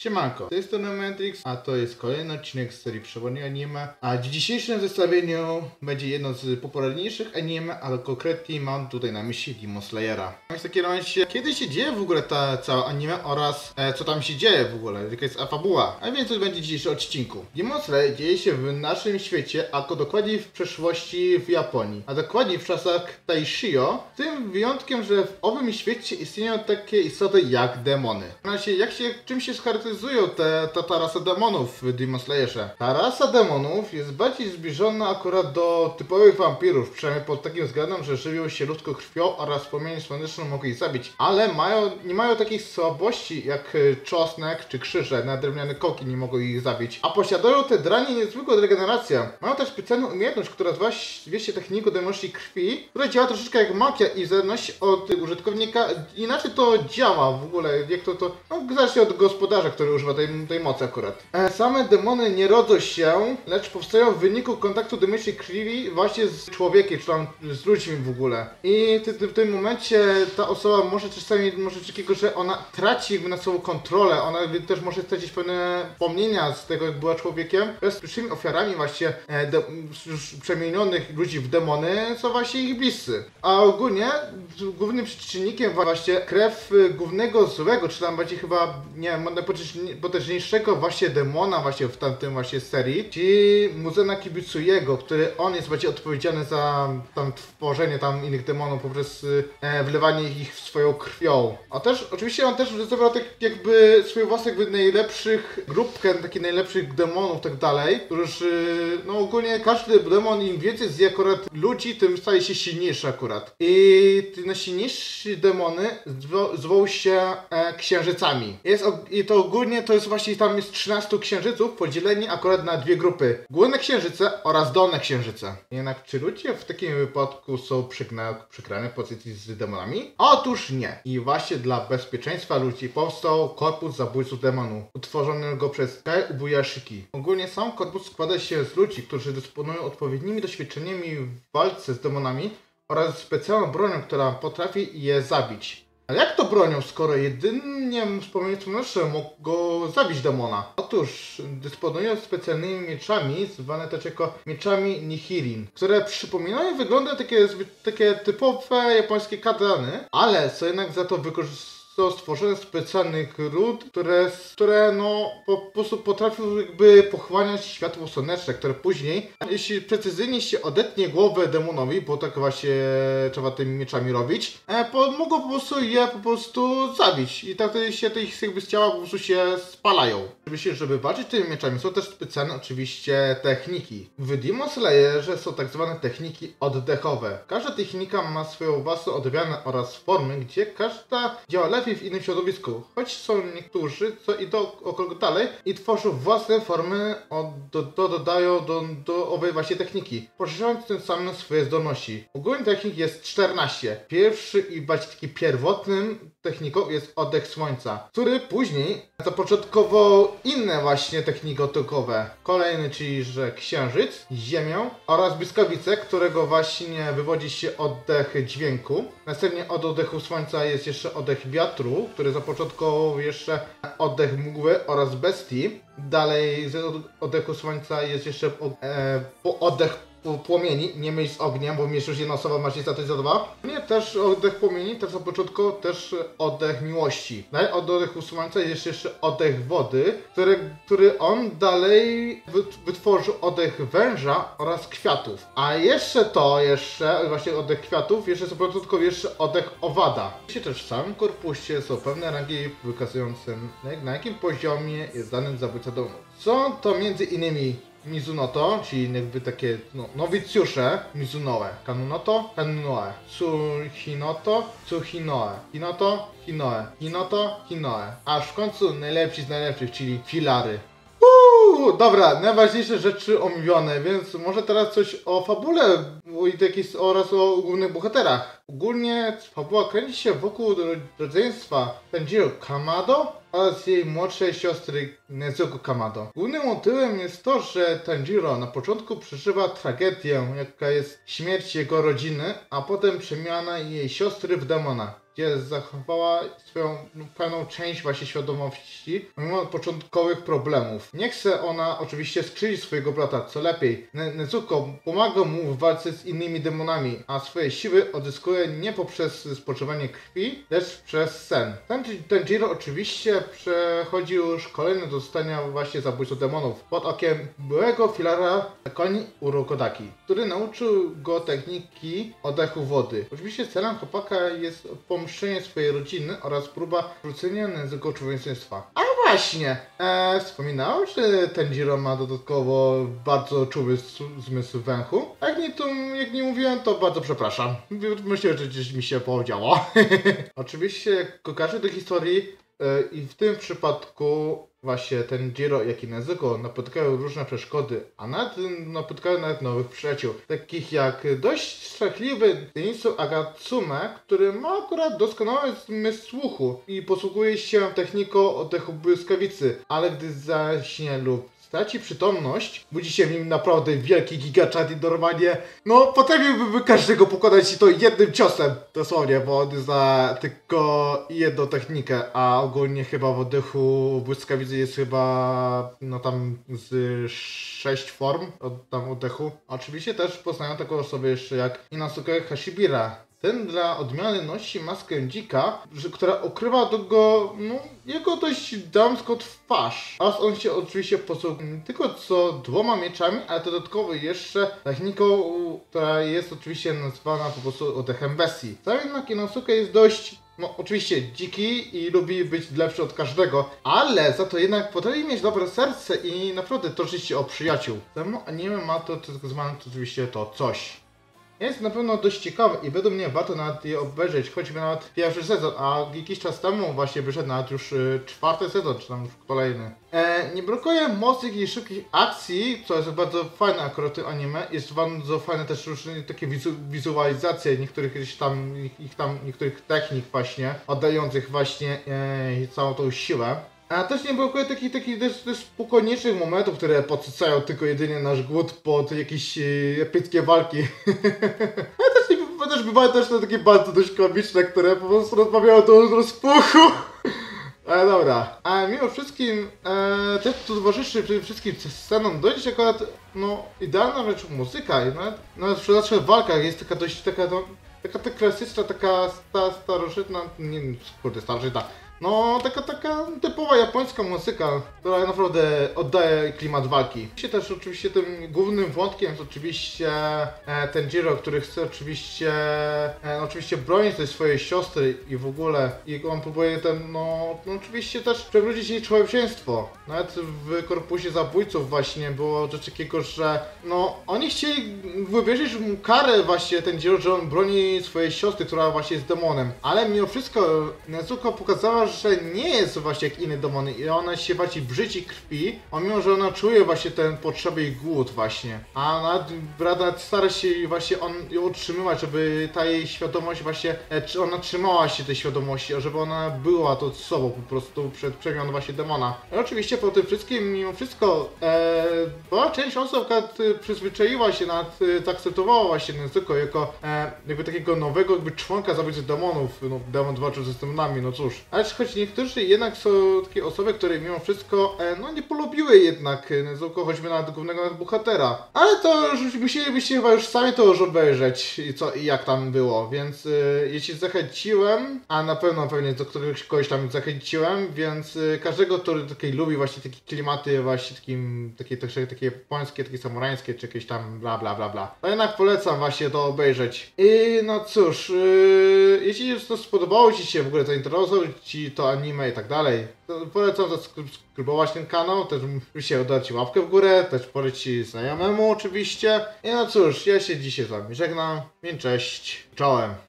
Siemanko, z tej strony Matrix, a to jest kolejny odcinek z serii Przewodnik Anime. A w dzisiejszym zestawieniu będzie jedno z popularniejszych anime, ale konkretnie mam tutaj na myśli Demon Slayera. Więc w takim razie, kiedy się dzieje w ogóle ta cała anime oraz co tam się dzieje w ogóle, jaka jest fabuła. A więc to będzie dzisiejszy odcinku. Demon Slayer dzieje się w naszym świecie, a dokładniej w przeszłości w Japonii, a dokładniej w czasach Taishio, z tym wyjątkiem, że w owym świecie istnieją takie istoty jak demony. Czym się charakteryzują ta rasa demonów w Demon Slayerze? Ta rasa demonów jest bardziej zbliżona akurat do typowych wampirów, przynajmniej pod takim względem, że żywią się ludzką krwią oraz płomieniem słonecznym mogą ich zabić, ale nie mają takich słabości jak czosnek czy krzyże, na drewniane kołki nie mogą ich zabić, a posiadają te dranie niezwykłą regenerację. Mają też specjalną umiejętność, która zwie się techniką demonicznej krwi, która działa troszeczkę jak magia i w zależności od użytkownika inaczej to działa w ogóle, jak zależy od gospodarza, który używa tej mocy akurat. Same demony nie rodzą się, lecz powstają w wyniku kontaktu demonicznej krwi właśnie z człowiekiem, czy tam z ludźmi w ogóle. I w tym momencie ta osoba może czasami coś takiego, że ona traci jakby na sobą kontrolę, ona też może stracić pewne pomnienia z tego, jak była człowiekiem. Pierwszymi ofiarami właśnie przemienionych ludzi w demony są właśnie ich bliscy. A ogólnie głównym czynnikiem właśnie krew głównego złego, czy tam bardziej chyba, nie wiem, potężniejszego właśnie demona właśnie w tamtym właśnie serii, czyli Muzena Kibitsuyego, który on jest bardziej odpowiedzialny za tam tworzenie tam innych demonów poprzez wlewanie ich swoją krwią. A też, oczywiście on też zebrał tak jakby swoją własną jakby najlepszych grupkę, takich najlepszych demonów tak dalej, którzy no ogólnie każdy demon im więcej zje akurat ludzi, tym staje się silniejszy akurat. I te najsilniejsze demony zwą się księżycami. I to ogólnie to jest właśnie tam jest 13 księżyców podzieleni akurat na dwie grupy. Górne księżyce oraz dolne księżyce. Jednak czy ludzie w takim wypadku są przegrane w pozycji z demonami? Otóż nie. I właśnie dla bezpieczeństwa ludzi powstał korpus zabójców demonów, utworzonego przez Kai Ubuyashiki. Ogólnie sam korpus składa się z ludzi, którzy dysponują odpowiednimi doświadczeniami w walce z demonami oraz specjalną bronią, która potrafi je zabić. Ale jak to bronią, skoro jedynie wspomnienie słoneczne mogą zabić demona? Otóż dysponują specjalnymi mieczami, zwane też jako mieczami Nihirin, które przypominają wyglądy takie typowe japońskie katany, ale są jednak za to stworzone specjalnych ród, które no po prostu potrafią jakby pochłaniać światło słoneczne, które później, jeśli precyzyjnie się odetnie głowę demonowi, bo tak właśnie trzeba tymi mieczami robić, mogą po prostu je zabić i tak się te ich jakby z ciała po prostu się spalają. Żeby walczyć tymi mieczami są też specjalne oczywiście techniki. W Demon Slayerze są tak zwane techniki oddechowe. Każda technika ma swoją własną odmianę oraz formy, gdzie każda działa lepiej w innym środowisku, choć są niektórzy, co idą o krok dalej i tworzą własne formy, dodają do owej właśnie techniki, poszerzając tym samym swoje zdolności. Ogólnie technik jest 14. Pierwszy i bardziej taki pierwotnym techniką jest oddech słońca, który później zapoczątkował inne właśnie techniki oddechowe. Kolejny, czyli że księżyc, ziemię oraz błyskawice, którego właśnie wywodzi się oddech dźwięku. Następnie od oddechu słońca jest jeszcze oddech wiatru, który zapoczątkował jeszcze oddech mgły oraz bestii. Dalej z oddechu słońca jest jeszcze oddech płomieni, nie myśl z ogniem, bo myśl już jedna osoba ma się za dwa. Nie, też oddech płomieni, też na początku też oddech miłości. Dalej od oddechu słońca jest jeszcze oddech wody, który on dalej wytworzył oddech węża oraz kwiatów. A jeszcze właśnie oddech kwiatów, jeszcze na początku jeszcze oddech owada. Oczywiście też w samym korpusie są pewne rangi wykazujące na jakim poziomie jest dany zabójca domu. Są to między innymi Mizunoto, czyli jakby takie nowicjusze, Mizunoe, Kanunoto, Kanunoe, Tsuhinoto, Tsuhinoe, Hinoto, Hinoe, Hinoto, Hinoe, aż w końcu najlepsi z najlepszych, czyli filary. Dobra, najważniejsze rzeczy omówione, więc może teraz coś o fabule oraz o głównych bohaterach. Ogólnie fabuła kręci się wokół rodzeństwa Tanjiro Kamado oraz jej młodszej siostry Nezuko Kamado. Głównym motywem jest to, że Tanjiro na początku przeżywa tragedię, jaka jest śmierć jego rodziny, a potem przemiana jej siostry w demona. gdzie zachowała swoją pełną część właśnie świadomości mimo początkowych problemów. Nie chce ona oczywiście skrzywdzić swojego brata, co lepiej. Nezuko pomaga mu w walce z innymi demonami, a swoje siły odzyskuje nie poprzez spożywanie krwi, lecz przez sen. Tanjiro oczywiście przechodził szkolenie do zostania właśnie zabójcą demonów pod okiem byłego filara Koni Urokodaki, który nauczył go techniki oddechu wody. Oczywiście celem chłopaka jest pomszczenie swojej rodziny oraz próba wrócenia Nezuko człowieczeństwa. A właśnie, wspominał, że Tanjiro ma dodatkowo bardzo czuły zmysł węchu. Jak nie mówiłem, to bardzo przepraszam. Myślę, że gdzieś mi się podziało. Oczywiście, jak każdy do historii, i w tym przypadku właśnie Tanjiro, jak i Nezuko napotykają różne przeszkody, a napotykają nawet nowych przyjaciół, takich jak dość strachliwy Zenitsu Agatsume, który ma akurat doskonały zmysł słuchu i posługuje się techniką oddechu błyskawicy, ale gdy zaśnie lub straci przytomność, budzi się w nim naprawdę wielki gigaczad i normalnie, no potrafiłby każdego pokonać i to jednym ciosem, dosłownie, bo on zna tylko jedną technikę, a ogólnie chyba w oddechu błyskawicy jest chyba, no tam z 6 form tam oddechu. Oczywiście też poznają taką osobę jeszcze jak Inosuke Hashibira. Ten dla odmiany nosi maskę dzika, która okrywa jego dość damską twarz. Oraz on się oczywiście posługuje nie tylko co 2 mieczami, ale dodatkowo jeszcze techniką, która jest oczywiście nazywana po prostu oddechem bestii. Sam jednak Inosuke jest dość, oczywiście dziki i lubi być lepszy od każdego, ale za to jednak potrafi mieć dobre serce i naprawdę troszczyć się o przyjaciół. Temu anime ma to tak zwane oczywiście to coś. Jest na pewno dość ciekawe i według mnie warto nawet je obejrzeć, choćby nawet pierwszy sezon, a jakiś czas temu właśnie wyszedł nawet już 4. sezon, czy tam już kolejny. Nie brakuje mocnych i szybkich akcji, co jest bardzo fajne akurat w tym anime. Jest bardzo fajne też różne takie wizualizacje niektórych technik właśnie, oddających właśnie całą tą siłę. A też nie brakuje takich też spokojniejszych momentów, które podsycają tylko jedynie nasz głód pod jakieś epickie walki. Ale też bywają też te takie bardzo dość komiczne, które po prostu rozmawiają do rozpuchu. Ale dobra. A mimo wszystkim też tu towarzyszy przede wszystkim scenom dość akurat, idealna rzecz muzyka. Nawet przy walkach jest taka dość taka klasyczna, taka starożytna, starożytna. Taka typowa japońska muzyka, która naprawdę oddaje klimat walki. Oczywiście tym głównym wątkiem jest oczywiście Tanjiro, który chce oczywiście bronić tej swojej siostry i w ogóle on próbuje oczywiście też przewrócić jej człowieczeństwo. Nawet w korpusie zabójców właśnie było coś takiego, że oni chcieli wywierzyć mu karę właśnie Tanjiro, że on broni swojej siostry, która właśnie jest demonem. Ale mimo wszystko Nezuko pokazała, że nie jest właśnie jak inne demony i ona się właśnie brzydzi krwi, mimo że ona czuje właśnie ten potrzeby i głód właśnie. A nawet stara się właśnie ją utrzymywać, żeby ta jej świadomość właśnie, ona trzymała się tej świadomości, żeby ona była to sobą po prostu przed przemianą właśnie demona. I oczywiście po tym wszystkim, mimo wszystko, była część osób, która przyzwyczaiła się, zaakceptowała właśnie Nezuko jako jakby takiego nowego członka zabójcy demonów, demon walczył ze demonami, cóż. Ale choć niektórzy jednak są takie osoby, które mimo wszystko nie polubiły jednak Nezuko, choćby nawet głównego bohatera. Ale to już musielibyście chyba już sami to już obejrzeć i jak tam było, więc jeśli zachęciłem, a na pewno pewnie do kogoś tam zachęciłem, więc każdego, który lubi właśnie takie klimaty właśnie takie japońskie, takie samurańskie, czy jakieś tam bla bla bla bla. To jednak polecam właśnie to obejrzeć. I cóż, jeśli to spodobało Ci się, w ogóle zainteresował Ci to anime i tak dalej, to polecam zasubskrybować ten kanał, też oczywiście oddać łapkę w górę, też polecić znajomemu oczywiście. I cóż, ja się dzisiaj z Wami żegnam, więc cześć, czołem.